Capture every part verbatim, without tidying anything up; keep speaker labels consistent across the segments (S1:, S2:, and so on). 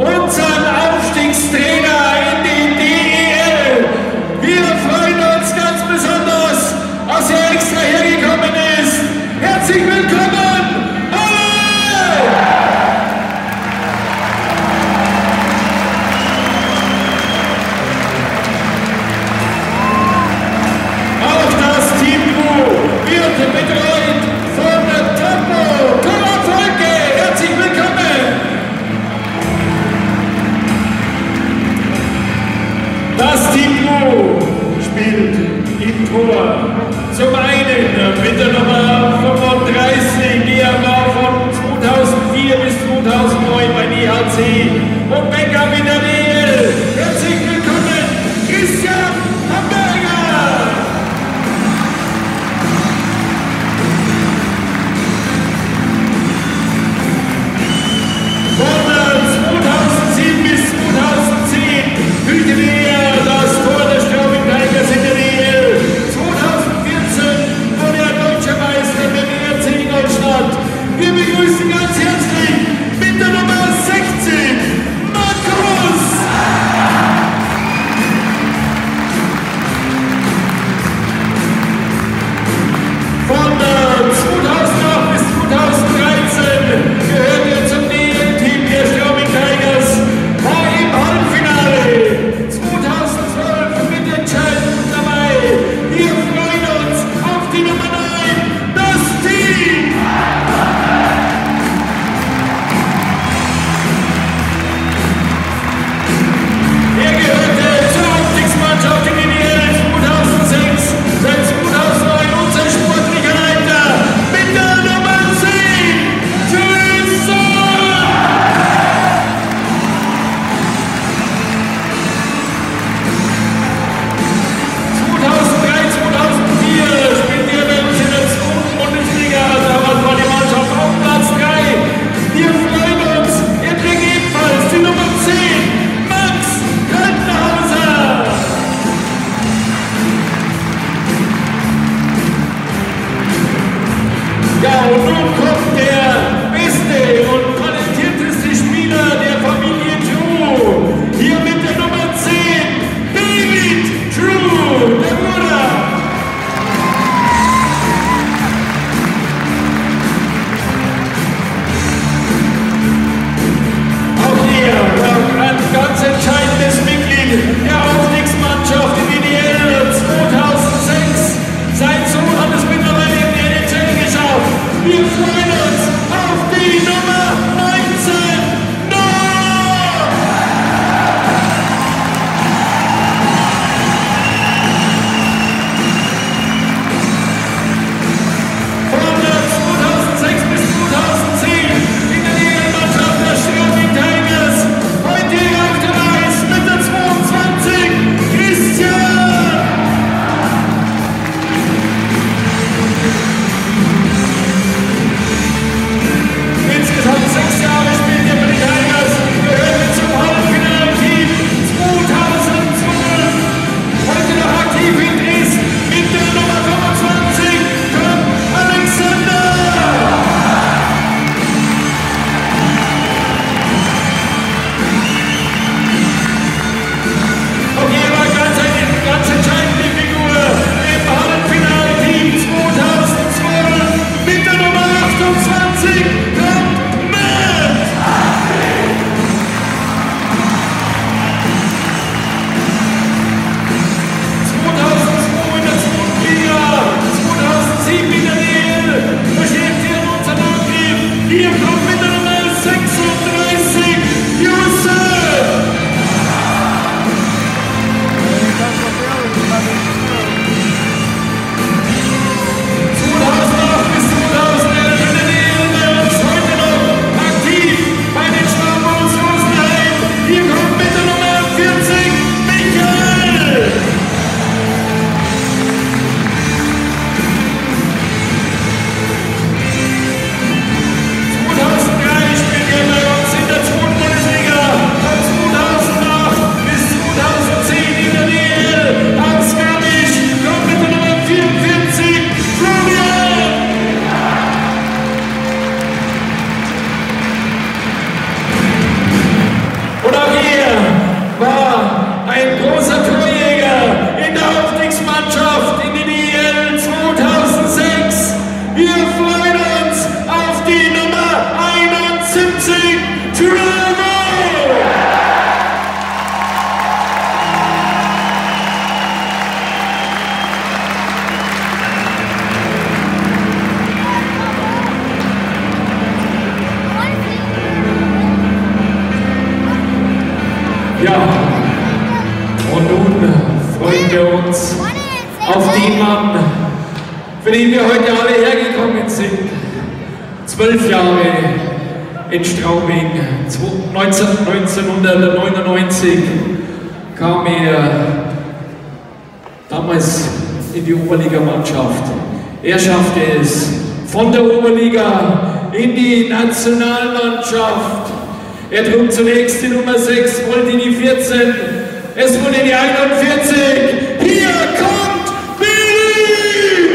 S1: unseren Aufstiegstrainer in die D E L. Wir freuen uns ganz besonders, dass er extra hergekommen ist. Herzlich willkommen! Hallo! Auch das Team Trew wird betreut von Tempo. Toller Volke, herzlich willkommen! Das Team Trew spielt im Tor zum einen mit der Nummer fünfunddreißig, der war von zweitausendvier bis zweitausendneun bei I H C und Backup in der D E L. Herzlich willkommen, Christian Hamburger! Von zweitausendsieben bis zweitausendzehn hütete er das Tor der Straubing Tigers in der D E L. zweitausendvierzehn wurde er Deutscher Meister mit dem R C Ingolstadt. Wir begrüßen ganz herzlich mit der Nummer sechzehn Ja, und nun freuen wir uns auf den Mann, für den wir heute alle hergekommen sind. Zwölf Jahre in Straubing, neunzehnhundertneunundneunzig kam er damals in die Oberligamannschaft. Er schaffte es von der Oberliga in die Nationalmannschaft. Er trug zunächst die Nummer sechs, wollte die vierzehn, es wurde die einundvierzig. Hier kommt Billy!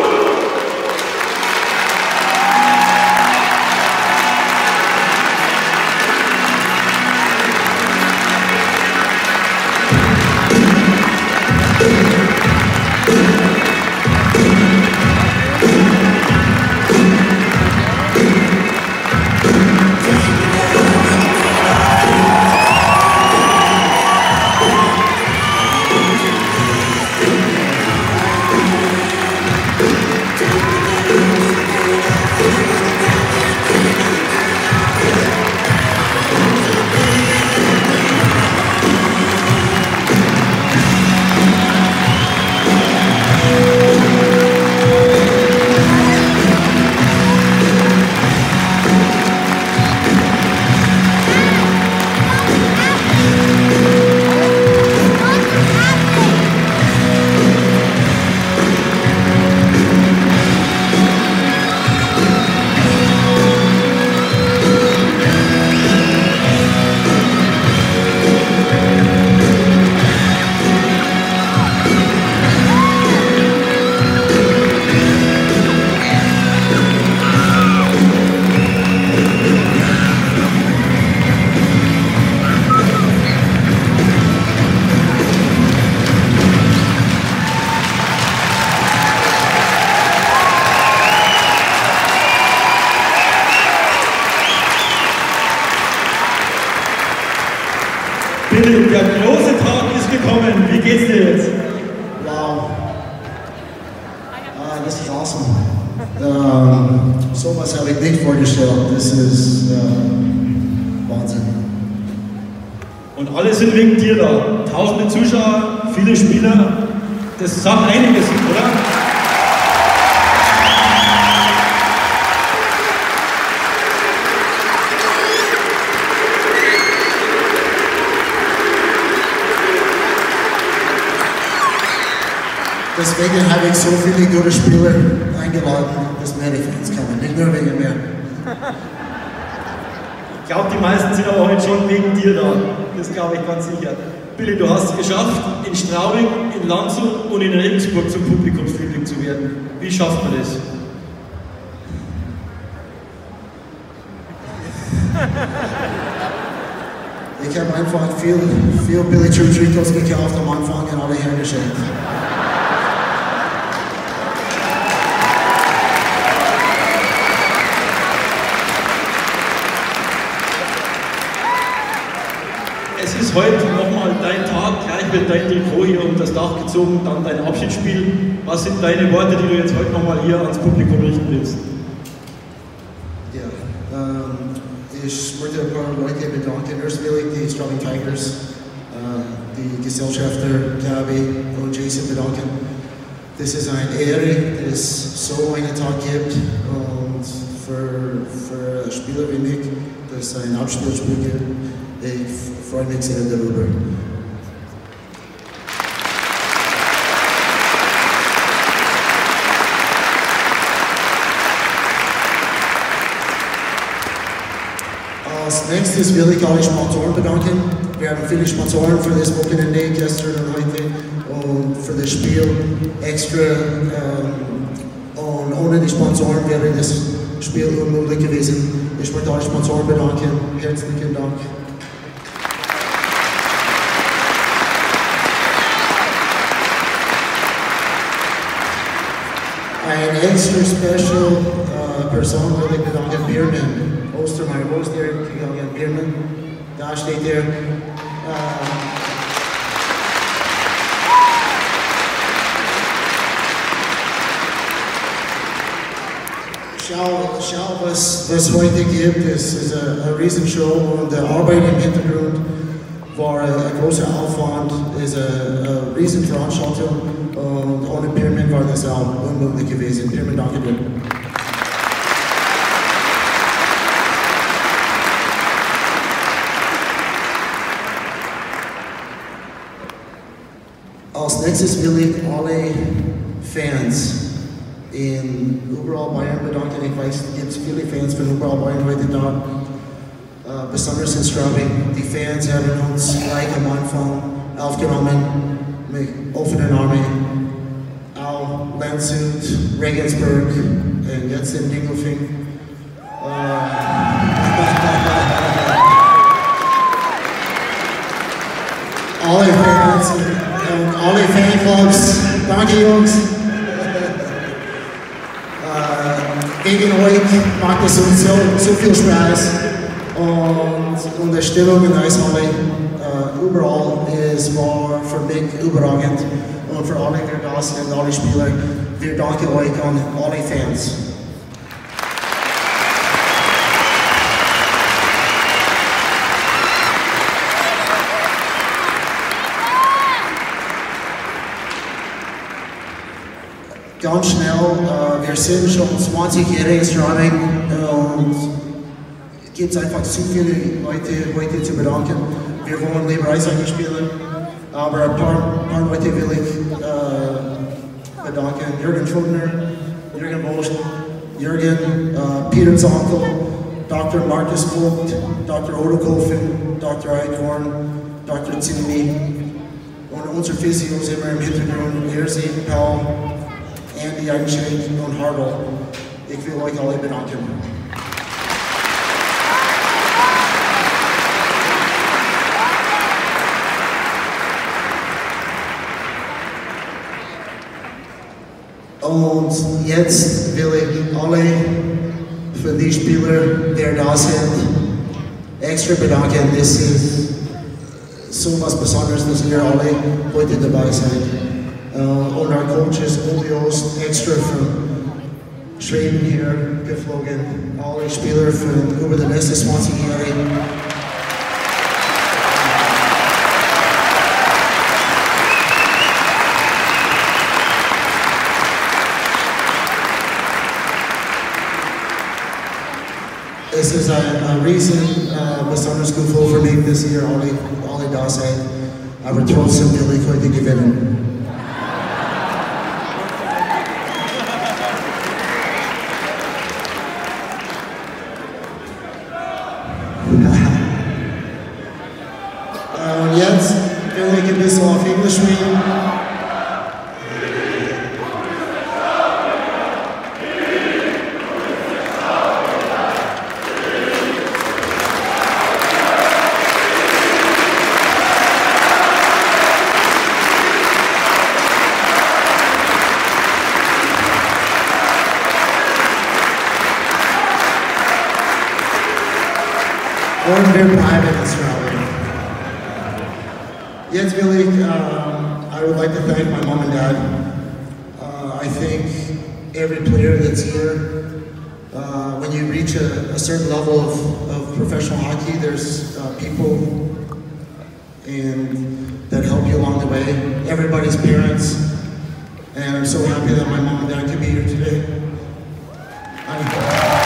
S2: Billy, der große Tag ist gekommen. Wie geht's dir jetzt?
S3: Wow. Uh, this is awesome. Um, so was habe ich nicht vorgestellt. Das ist uh, Wahnsinn.
S2: Und alle sind wegen dir da. Tausende Zuschauer, viele Spieler. Das sagt einiges, oder?
S3: Deswegen habe ich so viele gute Spieler eingeladen, dass mehr Fans kommen, nicht nur wegen mir.
S2: Ich glaube, die meisten sind aber heute schon wegen dir da. Das glaube ich ganz sicher. Billy, du hast es geschafft, in Straubing, in Landshut und in Regensburg zum Publikumsliebling zu werden. Wie schafft man das?
S3: Ich habe einfach viel, viel Billy Trew Trikots gekauft am Anfang und alle hergeschenkt.
S2: Es ist heute nochmal dein Tag, gleich wird dein Trikot hier um das Dach gezogen, dann dein Abschiedsspiel. Was sind deine Worte, die du jetzt heute nochmal hier ans Publikum richten willst?
S3: Ja, ähm, ich möchte ein paar Leute bedanken. Erst will ich die Straubing Tigers, äh, die Gesellschafter Gabi und Jason bedanken. Das ist eine Ehre, dass es so einen Tag gibt und für, für Spieler wie mich, dass es ein Abspielspiel gibt. Ich freue mich sehr darüber. Als nächstes will ich alle Sponsoren bedanken. Wir haben viele Sponsoren für das Wochenende, gestern und heute, und für das Spiel extra. Ähm, und ohne die Sponsoren wäre das Spiel unmöglich gewesen. Ich möchte alle Sponsoren bedanken. Herzlichen Dank. Ein extra special uh, Person will ich bedanken, Bierman. Ostermeier, wo ist der? Gegangen, Bierman. Da steht er. Uh, schau, schau was, was heute gibt. Es ist eine Riesenshow und die Arbeit im Hintergrund. war ein großer Aufwand, ist eine, eine Riesenveranstaltung und ohne Pyramid war das auch unmöglich gewesen. Pyramid, danke dir. Als nächstes will ich alle Fans in überall Bayern bedanken. Ich weiß, es gibt viele Fans von überall Bayern heute da. Uh, besonders in Straubing. Die Fans haben uns gleich am Anfang aufgenommen mit offenen Armen. Auch Landshut, Regensburg und jetzt in Dingelfing. Uh, alle Fans und alle Fanclubs, danke Jungs. Uh, wegen euch macht es uns so, so viel Spaß. Und, und die Stimmung in der Eishalle uh, überall ist, war für mich überragend. Und für alle, die da sind, alle Spieler, wir danken euch an alle Fans. Ganz schnell, uh, wir sind schon zwanzigjähriges Straubing und es gibt einfach zu viele Leute heute zu bedanken. Wir wollen lieber Eishockey spielen, aber ein paar, paar Leute will ich äh, bedanken. Jürgen Schultner, Jürgen Wolsch, Jürgen, äh, Peter Zonkel, Doktor Markus Vogt, Doktor Odo Kofen, Doktor Eichhorn, Doktor Zinni und unsere Physios immer im Hintergrund, Ersi, Paul, Andy Einschenk und Hartl. Ich will euch alle bedanken. Und jetzt will ich alle für die Spieler, die da sind, extra bedanken. Das ist so was Besonderes, dass ihr alle heute dabei seid. Uh, und our Coaches, Olios, extra von Schweden hier geflogen. Alle Spieler von über die letzten zwanzig Jahre. Es ist ein, ein riesen, äh, besonders Gefühl für mich, dass ihr alle, alle da seid, aber trotzdem will ich heute gewinnen. Und jetzt will ich ein bisschen auf Englisch reden. Und wir bleiben in Straubing. Jetzt will ich, uh, I would like to thank my mom and dad. Uh, I think every player that's here, uh, when you reach a, a certain level of, of professional hockey, there's uh, people and that help you along the way. Everybody's parents. And I'm so happy that my mom and dad could be here today. I'm,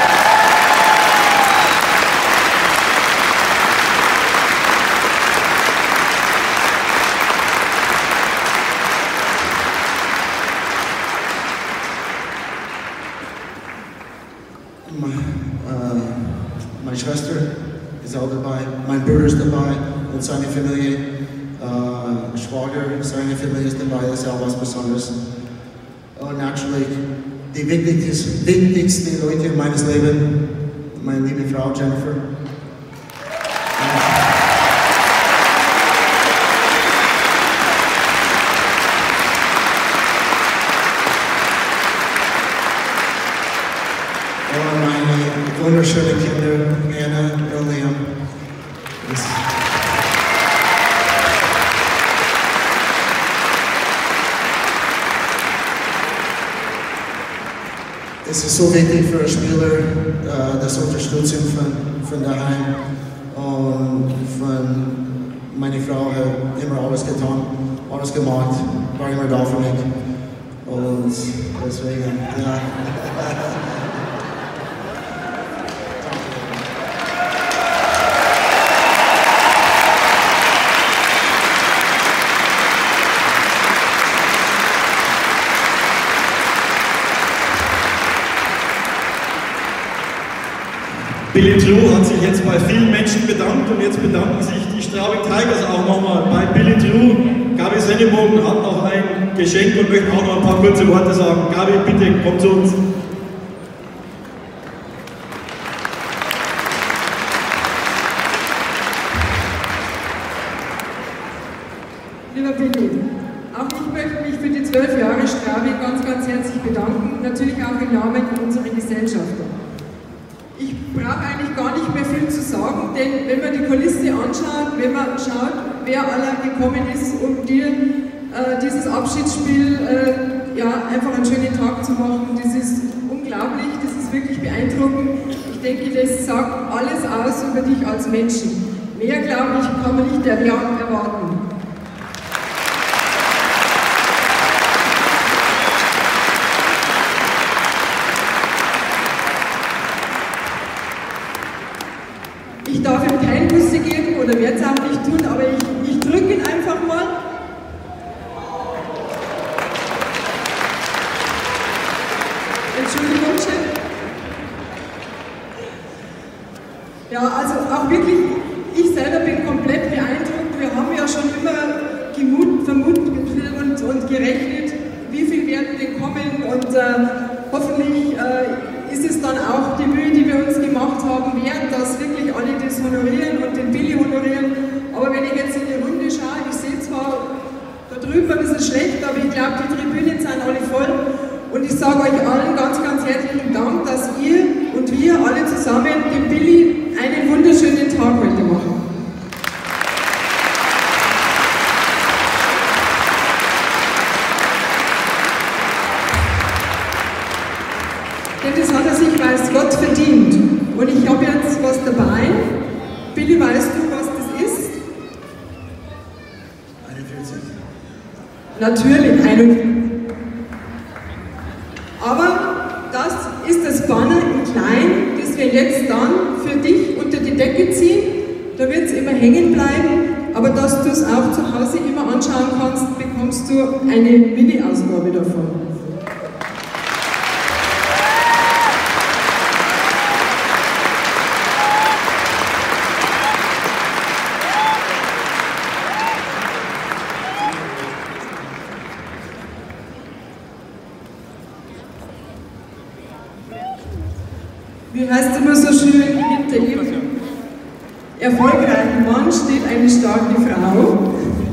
S3: Meine Schwester ist auch dabei, mein Bruder ist dabei und seine Familie, äh, Schwager, seine Familie ist dabei, das ist auch was Besonderes. Und natürlich die wichtigsten, wichtigsten Leute in meines Lebens, meine liebe Frau Jennifer. Und meine wunderschönen Kinder, Anna und Liam. Es ist so wichtig für einen Spieler, uh, das Unterstützung von, von daheim und von meine Frau hat immer alles getan, alles gemacht, war immer da für mich. Und deswegen, ja.
S2: Billy Trew hat sich jetzt bei vielen Menschen bedankt und jetzt bedanken sich die Straubing Tigers auch nochmal bei Billy Trew. Gabi Sennebogen hat noch ein Geschenk und möchte auch noch ein paar kurze Worte sagen. Gabi, bitte, komm zu uns.
S4: Lieber Billy, auch ich möchte mich für die zwölf Jahre Straubing ganz, ganz herzlich bedanken, natürlich auch im Namen unserer Gesellschafter. Ich brauche eigentlich gar nicht mehr viel zu sagen, denn wenn man die Kulisse anschaut, wenn man schaut, wer aller gekommen ist, um dir äh, dieses Abschiedsspiel äh, ja, einfach einen schönen Tag zu machen, das ist unglaublich, das ist wirklich beeindruckend. Ich denke, das sagt alles aus über dich als Menschen. Mehr, glaube ich, kann man nicht erwarten. Ich darf ihm kein Busse geben oder werde es auch nicht tun, aber ich, ich drücke ihn einfach mal. Entschuldigung, Chef. Ja, also auch wirklich, ich selber bin komplett beeindruckt. Wir haben ja schon immer gemut, vermutet und, und gerechnet, wie viel werden denn kommen und äh, hoffentlich äh, ist es dann auch die Mühe, die wir uns gemacht haben, wert, dass wirklich alle das honorieren und den Billy honorieren. Aber wenn ich jetzt in die Runde schaue, ich sehe zwar da drüben ein bisschen schlecht, aber ich glaube, die Tribünen sind alle voll. Und ich sage euch allen ganz, ganz herzlichen Dank, dass ihr und wir alle zusammen dem Billy einen wunderschönen Tag heute machen. Denn das hat er sich, weiß Gott, verdient. Und ich habe jetzt was dabei. Billy, weißt du, was das ist?
S3: einundvierzig.
S4: Natürlich, einundvierzig. Aber das ist das Banner in klein, das wir jetzt dann für dich unter die Decke ziehen. Da wird es immer hängen bleiben, aber dass du es auch zu Hause immer anschauen kannst, bekommst du eine Mini-Ausgabe davon. Wie heißt immer so schön, hinter jedem erfolgreichen Mann steht eine starke Frau.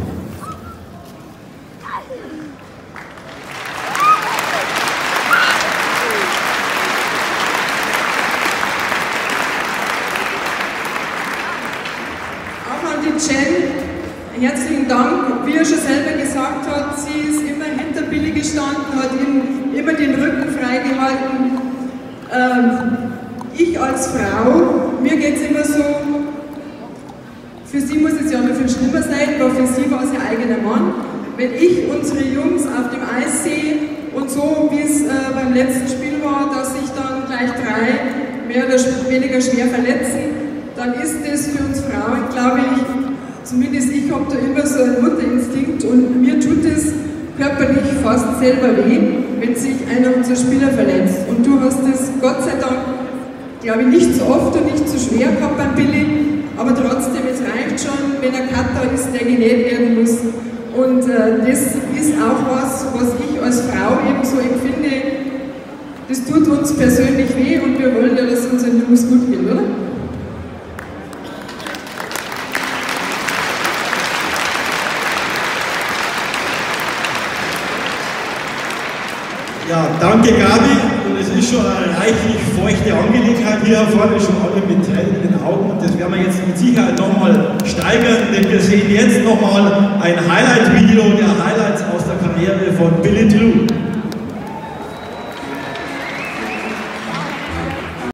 S4: Auch an die Jen, herzlichen Dank. Wie er schon selber gesagt hat, sie ist immer hinter Billy gestanden, hat ihm immer den Rücken freigehalten. Ähm, Ich als Frau, mir geht es immer so, für sie muss es ja noch viel schlimmer sein, weil für sie war es ihr eigener Mann. Wenn ich unsere Jungs auf dem Eis sehe und so wie es äh, beim letzten Spiel war, dass sich dann gleich drei mehr oder weniger schwer verletzen, dann ist das für uns Frauen, glaube ich, zumindest ich habe da immer so einen Mutterinstinkt und mir tut es körperlich fast selber weh, wenn sich einer unserer Spieler verletzt. Und du hast es Gott sei Dank, glaube ich, nicht so oft und nicht so schwer gehabt beim Billy, aber trotzdem, es reicht schon, wenn ein Cutter ist, der genäht werden muss. Und äh, das ist auch was, was ich als Frau eben so empfinde, das tut uns persönlich weh und wir wollen ja, dass es unseren Jungs gut geht, oder?
S2: Ja, danke Gabi. Und es ist schon eine reichlich feuchte Angelegenheit hier vorne, schon alle mit Tränen in den Augen. Und das werden wir jetzt mit Sicherheit nochmal steigern, denn wir sehen jetzt nochmal ein Highlight-Video der Highlights aus der Karriere von Billy Trew.